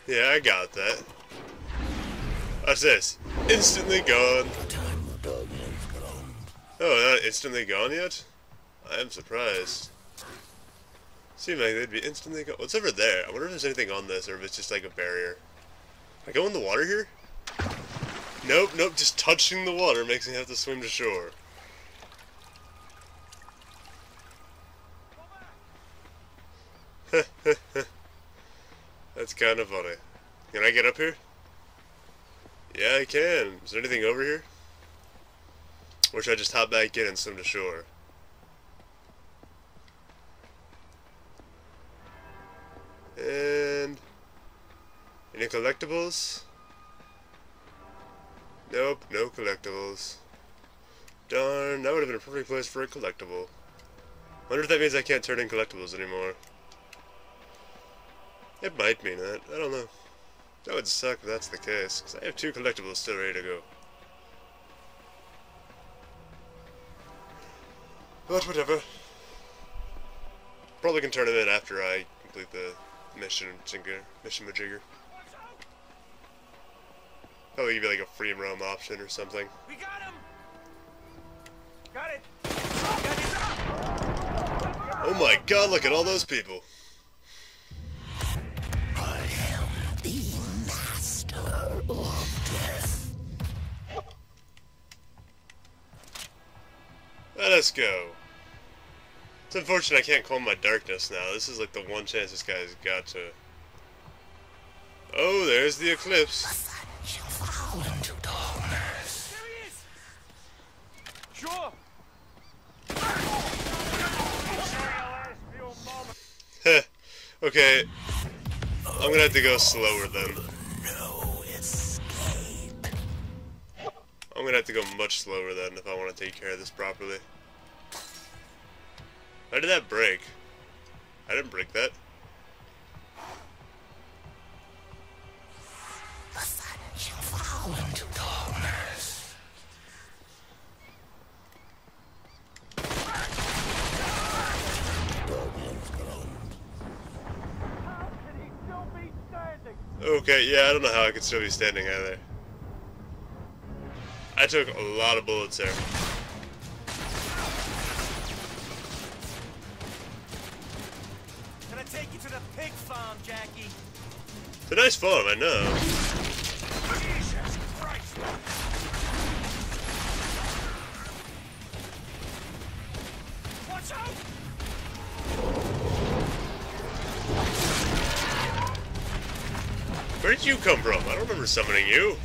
Yeah, I got that. What's this? Instantly gone. Oh, not instantly gone yet? I am surprised. Seems like they'd be instantly gone. What's over there? I wonder if there's anything on this, or if it's just like a barrier. I go in the water here? Nope, nope, just touching the water makes me have to swim to shore. That's kind of funny. Can I get up here? Yeah, I can. Is there anything over here? Or should I just hop back in and swim to shore? And... any collectibles? Nope, no collectibles. Darn, that would have been a perfect place for a collectible. Wonder if that means I can't turn in collectibles anymore. It might mean that. I don't know. That would suck if that's the case, because I have 2 collectibles still ready to go. But whatever. Probably can turn them in after I complete the mission majigger. Probably give you like a free roam option or something. We got him. Got it. Oh my god, look at all those people. I am the master of death. Let us go. It's unfortunate I can't calm my darkness now. This is like the one chance this guy's got to... Oh, there's the eclipse. Shall fall into darkness. There he is. Sure. Heh. Okay. I'm gonna have to go slower then. No escape. I'm gonna have to go much slower then if I want to take care of this properly. How did that break? I didn't break that. The sun shall fall into darkness. Okay, yeah, I don't know how I could still be standing either. I took a lot of bullets there. Can I take you to the pig farm, Jackie? It's a nice farm, I know. Jesus Christ! Watch out! Where did you come from? I don't remember summoning you.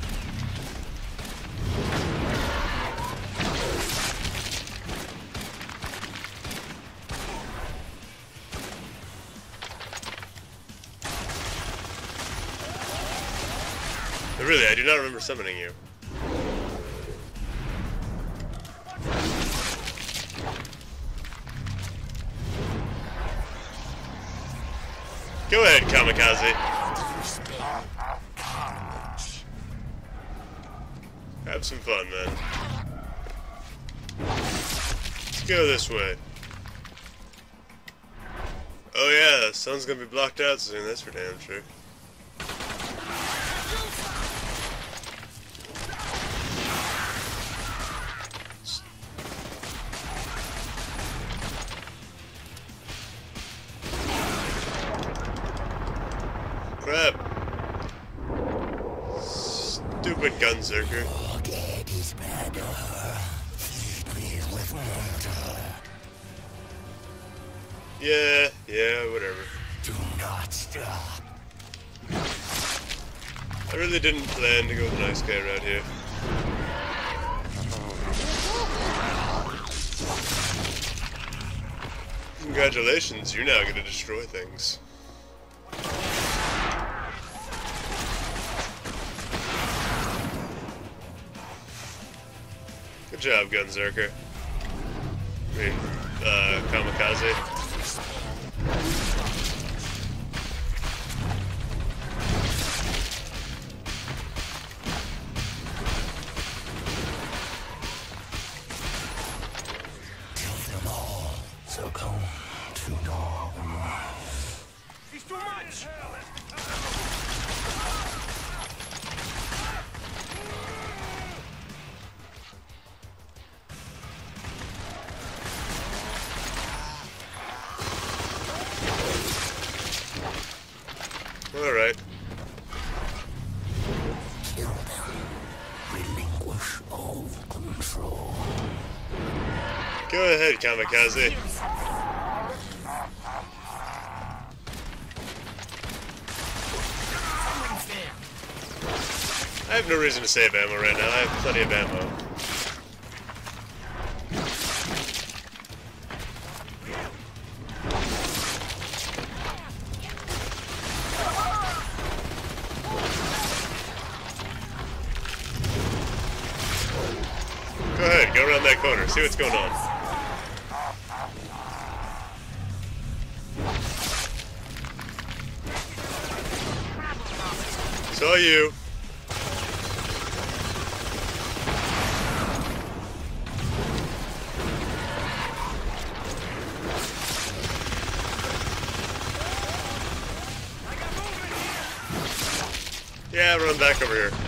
Really, I do not remember summoning you. Go ahead, Kamikaze. Have some fun, man. Let's go this way. Oh yeah, the sun's gonna be blocked out soon, that's for damn sure. Crap. Stupid Gunzerker. Dead is better. Please with water. Yeah, whatever. Do not stop. I really didn't plan to go with the nice guy around here. Congratulations, you're now gonna destroy things. Good job, Gunzerker. I mean, Kamikaze. Kill them all. Succumb to darkness. He's too much! Alright. Kill them. Relinquish all control. Go ahead, Kamikaze. I have no reason to save ammo right now. I have plenty of ammo. Go ahead, go around that corner, see what's going on. Saw you. Yeah, run back over here.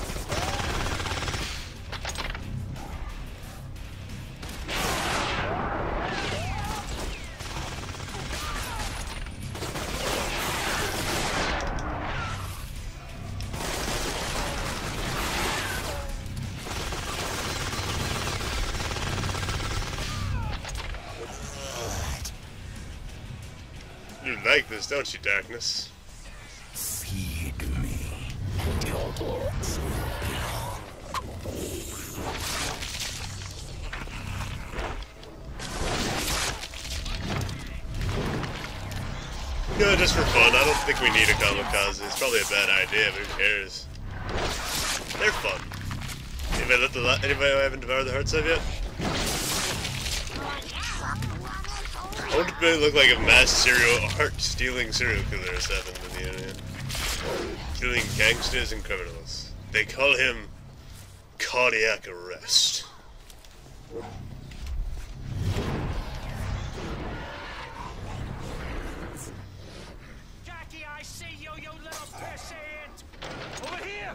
You like this, don't you, Darkness? Feed me, and your works will belong to me. No, just for fun. I don't think we need a kamikaze. It's probably a bad idea, but who cares? They're fun. Anybody haven't devoured the hearts of yet? I wonder if it look like a mass heart-stealing serial killer has happened in the internet. Killing gangsters and criminals. They call him cardiac arrest. Jackie, I see you, you little piss ant! Over here!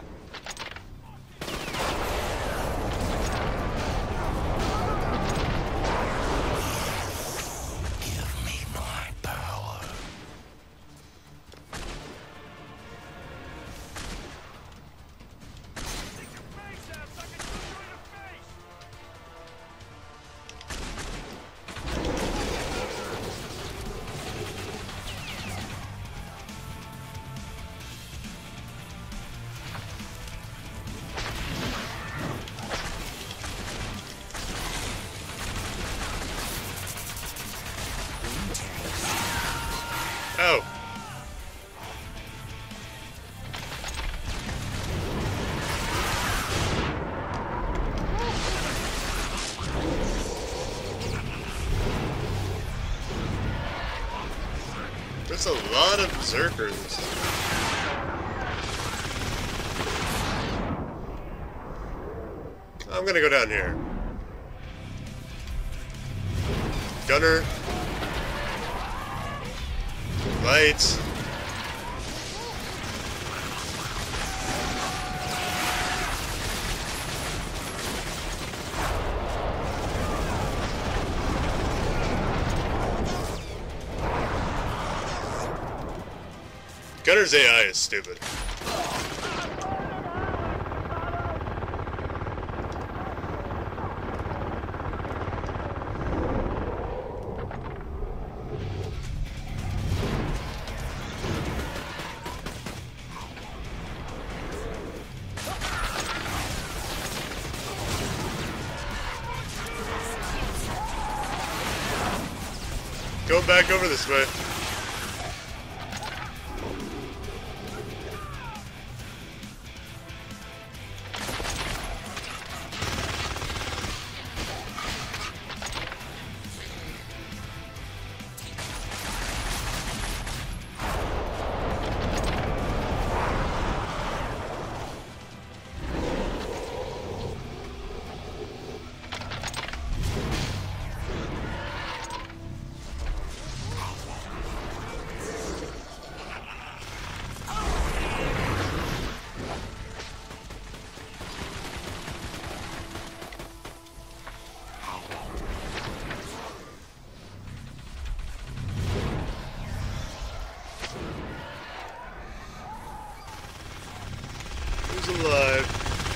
Give me my power. Take your face out so I can shoot you in the face! Oh. There's a lot of berserkers. I'm gonna go down here. Gunner. Lights. Gunner's AI is stupid. Going back over this way. alive.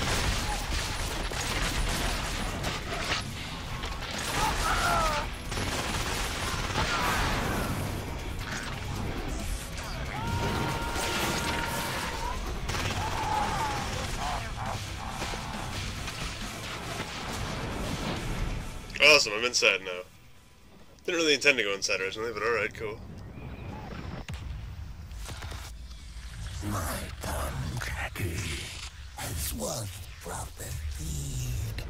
Awesome, I'm inside now. Didn't really intend to go inside originally, but alright, cool. My tongue Jackie has once brought the feed.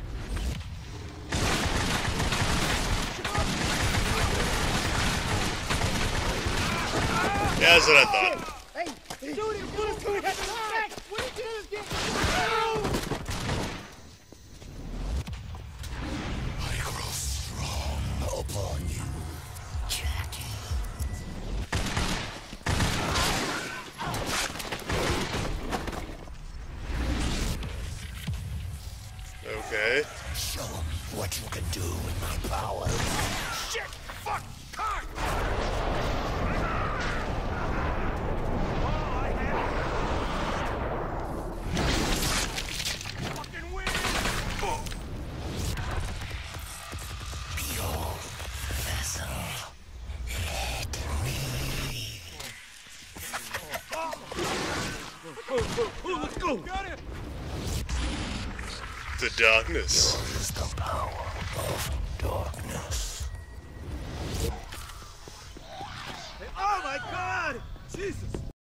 Yeah, that's what I thought. I grow strong upon you, Jackie. Okay. Show 'em what you can do with my power. Shit! Fuck! Cock! Fucking win! Behold, vessel. Let me. Let's go! Got it! The darkness. Is the power of darkness. Oh my god! Jesus!